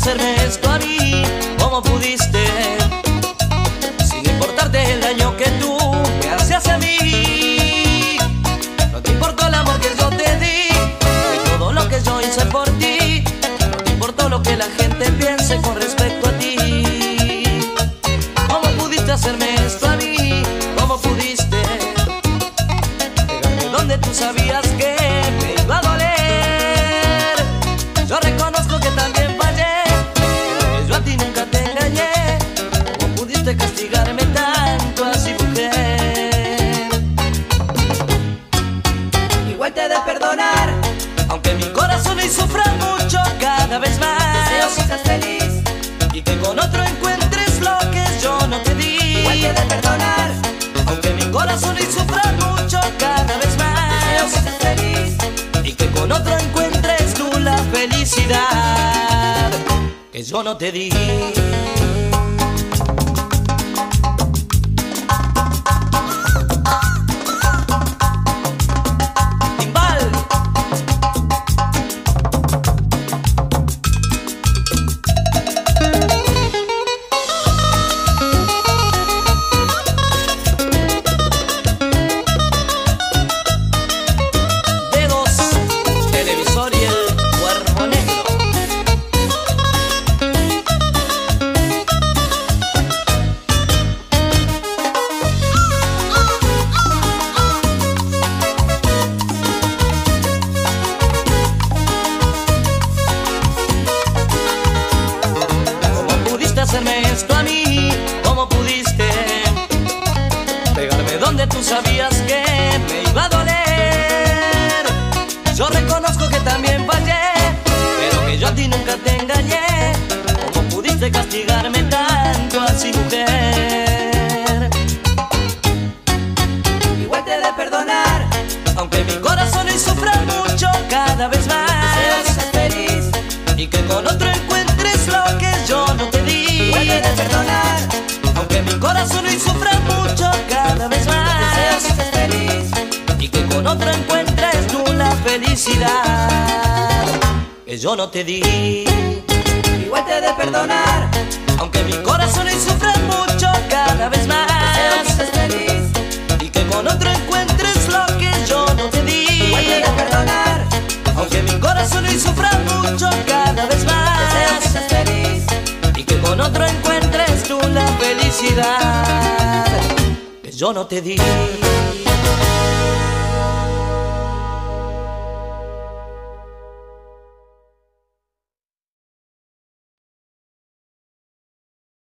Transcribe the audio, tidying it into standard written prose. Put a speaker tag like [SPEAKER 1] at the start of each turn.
[SPEAKER 1] hacerme esto a mí? ¿Cómo pudiste? Sin importarte el daño que tú me hacías a mí. No te importó el amor que yo te di, ni todo lo que yo hice por ti. No te importó lo que la gente piense con respecto a ti. ¿Cómo pudiste hacerme esto a mí? ¿Cómo pudiste pegarme donde tú sabías que me iba a doler? Yo reconozco que también fallé, que yo a ti nunca te engañé. ¿Cómo pudiste castigarme tanto así, mujer?
[SPEAKER 2] Igual te he de perdonar,
[SPEAKER 1] Aunque mi corazón hoy sufra mucho cada vez más.
[SPEAKER 2] deseo que seas feliz.
[SPEAKER 1] Y que con otro encuentres lo que yo no te di.
[SPEAKER 2] Igual te he de perdonar,
[SPEAKER 1] Aunque mi corazón hoy sufra mucho cada vez
[SPEAKER 2] deseo que
[SPEAKER 1] más.
[SPEAKER 2] seas feliz.
[SPEAKER 1] Y que con otro encuentres tú la felicidad que yo no te di. Timbal. Dedos, televisor y el cuerpo negro. ¿Cómo pudiste hacerme esto a mí? ¿Cómo pudiste pegarme donde tú sabías que me iba a doler? Yo reconozco que también fallé, pero que yo a ti nunca te engañé. ¿Cómo pudiste castigarme tanto así, mujer?
[SPEAKER 2] Igual te he de perdonar,
[SPEAKER 1] Aunque mi corazón hoy sufra mucho cada vez
[SPEAKER 2] deseo que
[SPEAKER 1] más.
[SPEAKER 2] seas feliz.
[SPEAKER 1] Y que con otro encuentres lo que yo no te di.
[SPEAKER 2] Igual te he de perdonar,
[SPEAKER 1] Aunque mi corazón hoy sufra mucho cada vez
[SPEAKER 2] deseo
[SPEAKER 1] más.
[SPEAKER 2] que seas feliz.
[SPEAKER 1] Y que con otro encuentres tú la felicidad que yo no te di.
[SPEAKER 2] Igual te he de perdonar,
[SPEAKER 1] Aunque mi corazón hoy sufra mucho cada vez
[SPEAKER 2] deseo que
[SPEAKER 1] más.
[SPEAKER 2] seas feliz.
[SPEAKER 1] Y que con otro encuentres lo que yo no te di.
[SPEAKER 2] Igual te he de perdonar,
[SPEAKER 1] Aunque mi corazón hoy sufra mucho cada vez
[SPEAKER 2] deseo que
[SPEAKER 1] más.
[SPEAKER 2] seas feliz.
[SPEAKER 1] Y que con otro encuentres tú la felicidad que yo no te di.